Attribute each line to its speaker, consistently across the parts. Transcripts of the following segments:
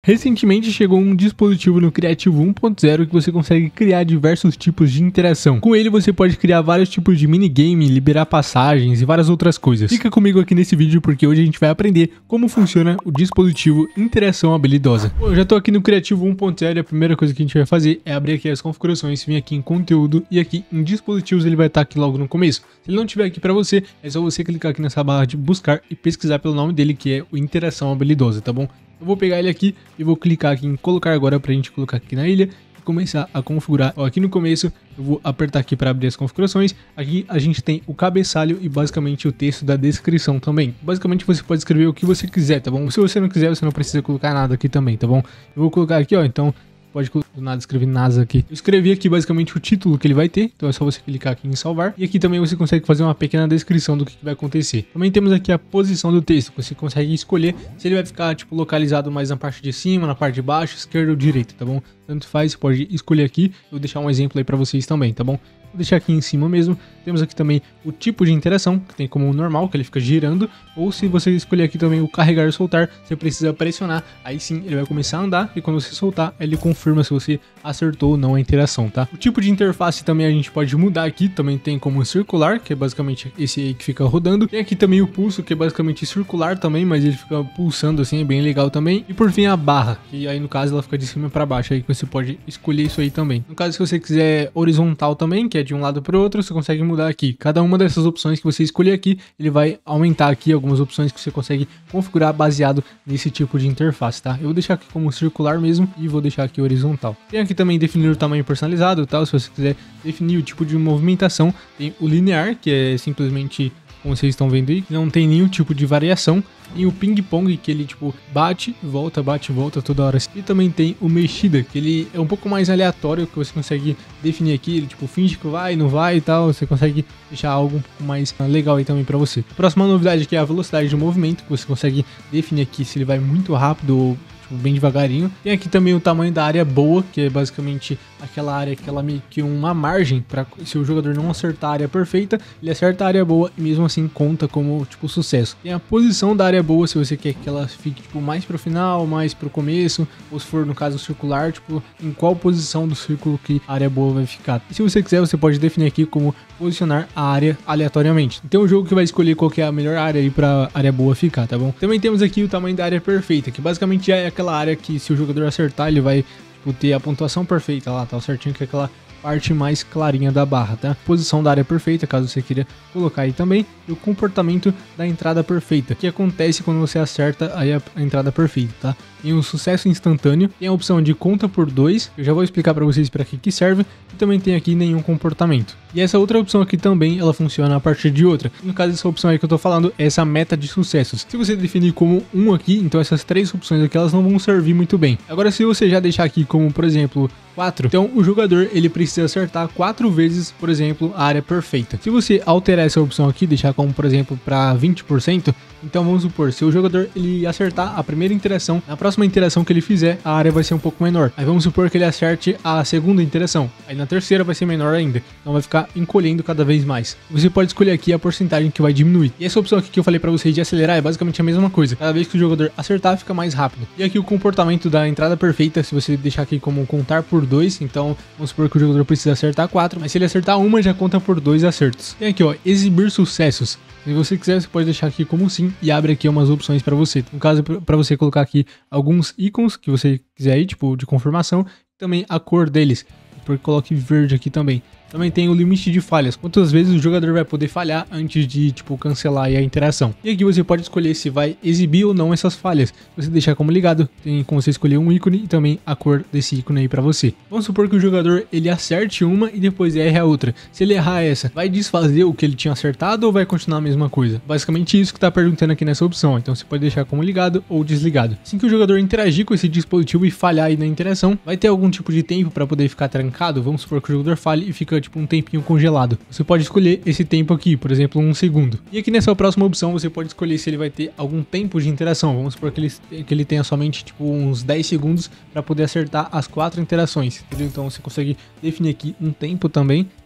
Speaker 1: Recentemente chegou um dispositivo no Creativo 1.0 que você consegue criar diversos tipos de interação. Com ele você pode criar vários tipos de minigame, liberar passagens e várias outras coisas. Fica comigo aqui nesse vídeo porque hoje a gente vai aprender como funciona o dispositivo Interação Habilidosa. Bom, eu já tô aqui no Creativo 1.0 e a primeira coisa que a gente vai fazer é abrir aqui as configurações, vir aqui em conteúdo e aqui em dispositivos ele vai estar aqui logo no começo. Se ele não tiver aqui para você, é só você clicar aqui nessa barra de buscar e pesquisar pelo nome dele, que é o Interação Habilidosa, tá bom? Eu vou pegar ele aqui e vou clicar aqui em colocar agora pra gente colocar aqui na ilha e começar a configurar. Ó, aqui no começo eu vou apertar aqui para abrir as configurações. Aqui a gente tem o cabeçalho e basicamente o texto da descrição também. Basicamente você pode escrever o que você quiser, tá bom? Se você não quiser, você não precisa colocar nada aqui também, tá bom? Eu vou colocar aqui, ó, então pode do nada escrever NASA aqui. Eu escrevi aqui basicamente o título que ele vai ter, então é só você clicar aqui em salvar. E aqui também você consegue fazer uma pequena descrição do que vai acontecer. Também temos aqui a posição do texto, você consegue escolher se ele vai ficar tipo localizado mais na parte de cima, na parte de baixo, esquerda ou direita, tá bom? Tanto faz, você pode escolher aqui. Eu vou deixar um exemplo aí pra vocês também, tá bom? Vou deixar aqui em cima mesmo. Temos aqui também o tipo de interação, que tem como o normal, que ele fica girando. Ou se você escolher aqui também o carregar e soltar, você precisa pressionar. Aí sim ele vai começar a andar e quando você soltar, ele confirma se você acertou ou não a interação, tá? O tipo de interface também a gente pode mudar aqui. Também tem como circular, que é basicamente esse aí que fica rodando. Tem aqui também o pulso, que é basicamente circular também, mas ele fica pulsando assim, é bem legal também. E por fim a barra, que aí no caso ela fica de cima para baixo, aí que você pode escolher isso aí também. No caso, se você quiser horizontal também, que é de um lado para o outro, você consegue mudar aqui. Cada uma dessas opções que você escolher aqui, ele vai aumentar aqui algumas opções que você consegue configurar baseado nesse tipo de interface, tá? Eu vou deixar aqui como circular mesmo e vou deixar aqui horizontal. Tem aqui também definir o tamanho personalizado, tal, se você quiser definir o tipo de movimentação. Tem o linear, que é simplesmente como vocês estão vendo aí, não tem nenhum tipo de variação. E o ping-pong, que ele tipo bate e volta toda hora. E também tem o mexida, que ele é um pouco mais aleatório, que você consegue definir aqui. Ele tipo finge que vai, não vai e tal. Você consegue deixar algo um pouco mais legal aí também pra você. A próxima novidade aqui é a velocidade de movimento, que você consegue definir aqui se ele vai muito rápido ou bem devagarinho. Tem aqui também o tamanho da área boa, que é basicamente aquela área que ela meio que uma margem para se o jogador não acertar a área perfeita, ele acerta a área boa e mesmo assim conta como tipo sucesso. Tem a posição da área boa, se você quer que ela fique tipo mais pro final, mais pro começo, ou se for no caso circular, tipo em qual posição do círculo que a área boa vai ficar. E se você quiser, você pode definir aqui como posicionar a área aleatoriamente. Então o jogo que vai escolher qual que é a melhor área aí para área boa ficar, tá bom? Também temos aqui o tamanho da área perfeita, que basicamente já é aquela área que se o jogador acertar, ele vai tipo, ter a pontuação perfeita lá, tá certinho, que é aquela parte mais clarinha da barra, tá? Posição da área perfeita, caso você queira colocar aí também, e o comportamento da entrada perfeita, que acontece quando você acerta aí a entrada perfeita, tá? Tem o sucesso instantâneo, tem a opção de conta por 2, eu já vou explicar para vocês para que serve, e também tem aqui nenhum comportamento. E essa outra opção aqui também, ela funciona a partir de outra. No caso, essa opção aí que eu tô falando é essa meta de sucessos. Se você definir como 1 aqui, então essas 3 opções aqui, elas não vão servir muito bem. Agora, se você já deixar aqui como, por exemplo, 4, então o jogador, ele precisa acertar 4 vezes, por exemplo, a área perfeita. Se você alterar essa opção aqui, deixar como, por exemplo, para 20%, então vamos supor, se o jogador ele acertar a primeira interação, na próxima interação que ele fizer, a área vai ser um pouco menor. Aí vamos supor que ele acerte a segunda interação, aí na terceira vai ser menor ainda, então vai ficar encolhendo cada vez mais. Você pode escolher aqui a porcentagem que vai diminuir. E essa opção aqui que eu falei pra vocês de acelerar é basicamente a mesma coisa. Cada vez que o jogador acertar, fica mais rápido. E aqui o comportamento da entrada perfeita, se você deixar aqui como contar por 2, então vamos supor que o jogador precisa acertar 4, mas se ele acertar uma, já conta por 2 acertos. Tem aqui, ó, exibir sucessos. Se você quiser, você pode deixar aqui como sim e abre aqui umas opções para você. No caso, para você colocar aqui alguns ícones que você quiser aí, tipo de confirmação, e também a cor deles. Porque coloque verde aqui também. Também tem o limite de falhas, quantas vezes o jogador vai poder falhar antes de, tipo, cancelar aí a interação. E aqui você pode escolher se vai exibir ou não essas falhas. Se você deixar como ligado, tem como você escolher um ícone e também a cor desse ícone aí pra você. Vamos supor que o jogador, ele acerte uma e depois erre a outra. Se ele errar essa, vai desfazer o que ele tinha acertado ou vai continuar a mesma coisa? Basicamente isso que tá perguntando aqui nessa opção, então você pode deixar como ligado ou desligado. Assim que o jogador interagir com esse dispositivo e falhar aí na interação, vai ter algum tipo de tempo pra poder ficar trancado. Vamos supor que o jogador falhe e fica tipo um tempinho congelado. Você pode escolher esse tempo aqui, por exemplo, 1 segundo. E aqui nessa próxima opção você pode escolher se ele vai ter algum tempo de interação. Vamos supor que ele tenha somente tipo uns 10 segundos para poder acertar as 4 interações, entendeu? Então você consegue definir aqui um tempo também.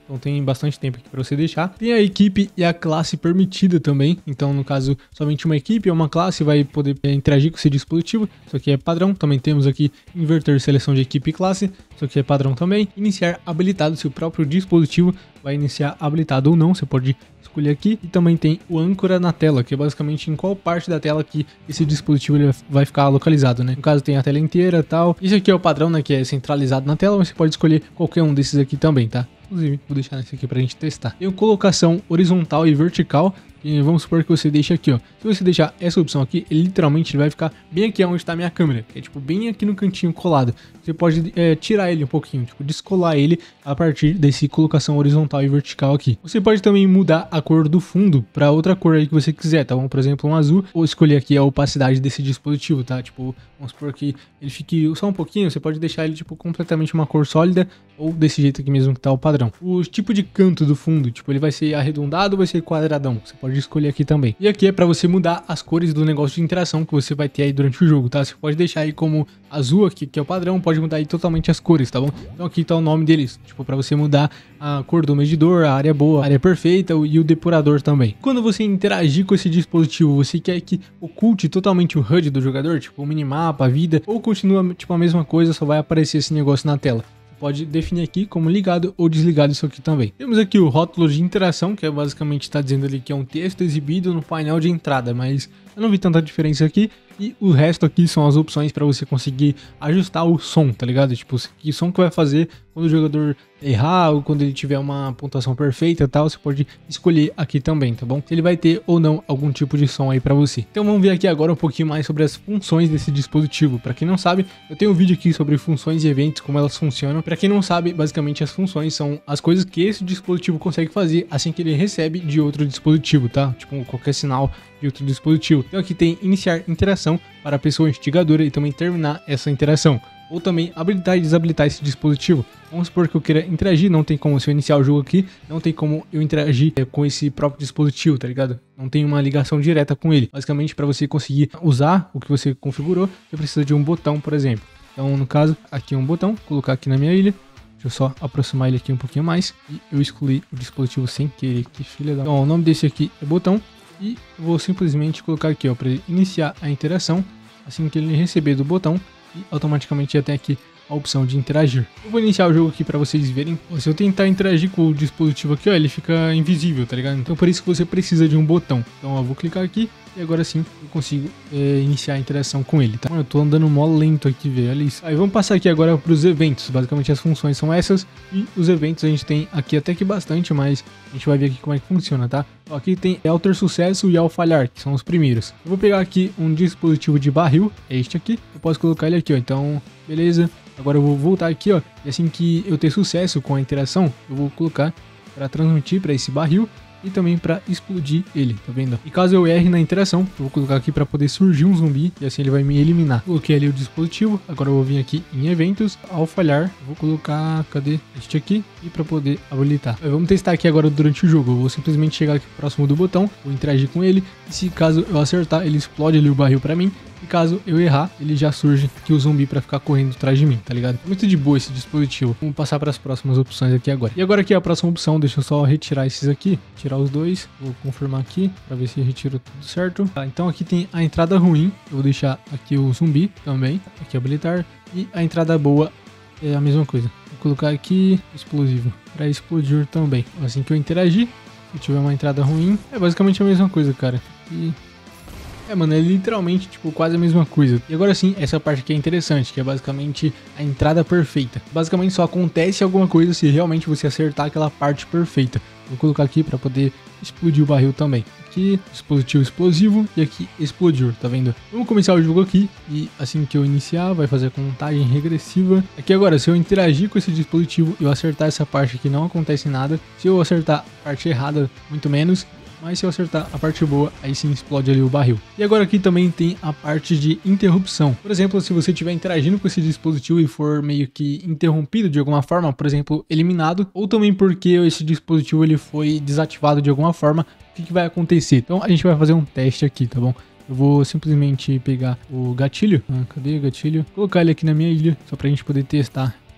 Speaker 1: Então tem bastante tempo aqui para você deixar. Tem a equipe e a classe permitida também. Então, no caso, somente uma equipe ou uma classe vai poder interagir com esse dispositivo. Isso aqui é padrão. Também temos aqui inverter seleção de equipe e classe. Isso aqui é padrão também. Iniciar habilitado, se o próprio dispositivo vai iniciar habilitado ou não. Você pode escolher aqui. E também tem o âncora na tela, que é basicamente em qual parte da tela que esse dispositivo ele vai ficar localizado, né? No caso tem a tela inteira e tal. Isso aqui é o padrão, né? Que é centralizado na tela, mas você pode escolher qualquer um desses aqui também, tá? Inclusive, vou deixar esse aqui pra gente testar. Tem colocação horizontal e vertical. E vamos supor que você deixa aqui, ó. Se você deixar essa opção aqui, ele literalmente vai ficar bem aqui onde está a minha câmera. Que é tipo bem aqui no cantinho colado. Você pode tirar ele um pouquinho, tipo descolar ele a partir desse colocação horizontal e vertical aqui. Você pode também mudar a cor do fundo para outra cor aí que você quiser, tá bom? Por exemplo, um azul. Ou escolher aqui a opacidade desse dispositivo, tá? Tipo, vamos supor que ele fique só um pouquinho. Você pode deixar ele tipo completamente uma cor sólida ou desse jeito aqui mesmo que tá o padrão. O tipo de canto do fundo, tipo, ele vai ser arredondado ou vai ser quadradão? Você pode escolher aqui também. E aqui é para você mudar as cores do negócio de interação que você vai ter aí durante o jogo, tá? Você pode deixar aí como azul aqui, que é o padrão, pode mudar aí totalmente as cores, tá bom? Então aqui tá o nome deles, tipo, para você mudar a cor do medidor, a área boa, a área perfeita e o depurador também. Quando você interagir com esse dispositivo, você quer que oculte totalmente o HUD do jogador, tipo o minimapa, a vida, ou continua tipo a mesma coisa, só vai aparecer esse negócio na tela. Pode definir aqui como ligado ou desligado isso aqui também. Temos aqui o rótulo de interação, que é basicamente está dizendo ali que é um texto exibido no painel de entrada, mas eu não vi tanta diferença aqui. E o resto aqui são as opções para você conseguir ajustar o som, tá ligado? Tipo, que som que vai fazer quando o jogador errar ou quando ele tiver uma pontuação perfeita e tal, você pode escolher aqui também, tá bom? Se ele vai ter ou não algum tipo de som aí para você. Então vamos ver aqui agora um pouquinho mais sobre as funções desse dispositivo. Para quem não sabe, eu tenho um vídeo aqui sobre funções e eventos, como elas funcionam. Para quem não sabe, basicamente as funções são as coisas que esse dispositivo consegue fazer assim que ele recebe de outro dispositivo, tá? Tipo, qualquer sinal de outro dispositivo. Então aqui tem iniciar interação para a pessoa instigadora e também terminar essa interação. Ou também habilitar e desabilitar esse dispositivo. Vamos supor que eu queira interagir, não tem como, se eu iniciar o jogo aqui, não tem como eu interagir com esse próprio dispositivo, tá ligado? Não tem uma ligação direta com ele. Basicamente, para você conseguir usar o que você configurou, você precisa de um botão, por exemplo. Então, no caso, aqui é um botão, vou colocar aqui na minha ilha. Deixa eu só aproximar ele aqui um pouquinho mais. E eu excluí o dispositivo sem querer, que filha da... Então, o nome desse aqui é botão. E vou simplesmente colocar aqui, ó, para iniciar a interação. Assim que ele receber do botão, e automaticamente já tem aqui a opção de interagir. Eu vou iniciar o jogo aqui para vocês verem. Se eu tentar interagir com o dispositivo aqui, ó, ele fica invisível, tá ligado? Então por isso que você precisa de um botão. Então eu vou clicar aqui e agora sim eu consigo iniciar a interação com ele, tá? Eu tô andando mó lento aqui, velho, olha isso. Aí vamos passar aqui agora para os eventos. Basicamente as funções são essas e os eventos a gente tem aqui até que bastante, mas a gente vai ver aqui como é que funciona, tá? Ó, aqui tem ao ter sucesso e ao falhar, que são os primeiros. Eu vou pegar aqui um dispositivo de barril, é este aqui. Eu posso colocar ele aqui, ó, então beleza. Agora eu vou voltar aqui, ó, e assim que eu ter sucesso com a interação, eu vou colocar para transmitir para esse barril e também para explodir ele, tá vendo? E caso eu erre na interação, eu vou colocar aqui para poder surgir um zumbi e assim ele vai me eliminar. Coloquei ali o dispositivo, agora eu vou vir aqui em eventos, ao falhar, eu vou colocar, cadê? Este aqui, e para poder habilitar. Vamos testar aqui agora durante o jogo, eu vou simplesmente chegar aqui próximo do botão, vou interagir com ele, e se caso eu acertar, ele explode ali o barril para mim. E caso eu errar, ele já surge aqui o zumbi para ficar correndo atrás de mim, tá ligado? Muito de boa esse dispositivo. Vamos passar para as próximas opções aqui agora. E agora aqui a próxima opção, deixa eu só retirar esses aqui, tirar os dois. Vou confirmar aqui para ver se retiro tudo certo. Tá, então aqui tem a entrada ruim, eu vou deixar aqui o zumbi também, aqui habilitar. E a entrada boa é a mesma coisa. Vou colocar aqui explosivo para explodir também. Assim que eu interagir, se tiver uma entrada ruim, é basicamente a mesma coisa, cara. E... mano, é literalmente, tipo, quase a mesma coisa. E agora sim, essa parte aqui é interessante, que é basicamente a entrada perfeita. Basicamente só acontece alguma coisa se realmente você acertar aquela parte perfeita. Vou colocar aqui para poder explodir o barril também. Aqui, dispositivo explosivo e aqui explodir, tá vendo? Vamos começar o jogo aqui e assim que eu iniciar vai fazer a contagem regressiva. Aqui agora, se eu interagir com esse dispositivo e eu acertar essa parte aqui, não acontece nada. Se eu acertar a parte errada, muito menos. Mas se eu acertar a parte boa, aí sim explode ali o barril. E agora aqui também tem a parte de interrupção. Por exemplo, se você estiver interagindo com esse dispositivo e for meio que interrompido de alguma forma, por exemplo, eliminado, ou também porque esse dispositivo ele foi desativado de alguma forma, o que vai acontecer? Então a gente vai fazer um teste aqui, tá bom? Eu vou simplesmente pegar o gatilho, cadê o gatilho? Colocar ele aqui na minha ilha, só pra gente poder testar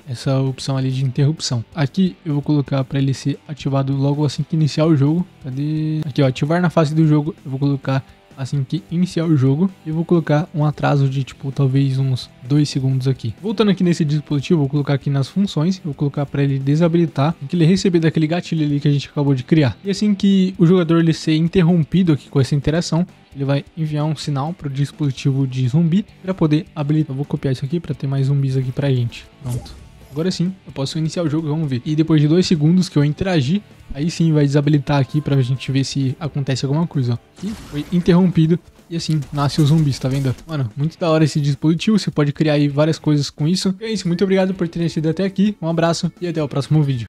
Speaker 1: essa opção ali de interrupção. Aqui eu vou colocar para ele ser ativado logo assim que iniciar o jogo. Cadê? Aqui, ó, ativar na fase do jogo, eu vou colocar assim que iniciar o jogo. E eu vou colocar um atraso de tipo talvez uns 2 segundos aqui. Voltando aqui nesse dispositivo, eu vou colocar aqui nas funções, eu vou colocar para ele desabilitar, que ele receber daquele gatilho ali que a gente acabou de criar. E assim que o jogador ele ser interrompido aqui com essa interação, ele vai enviar um sinal para o dispositivo de zumbi para poder habilitar. Eu vou copiar isso aqui para ter mais zumbis aqui pra gente. Pronto. Agora sim, eu posso iniciar o jogo, vamos ver. E depois de 2 segundos que eu interagir, aí sim vai desabilitar aqui pra gente ver se acontece alguma coisa, ó. Aqui foi interrompido e assim nasce os zumbis, tá vendo? Mano, muito da hora esse dispositivo, você pode criar aí várias coisas com isso. E é isso, muito obrigado por terem assistido até aqui, um abraço e até o próximo vídeo.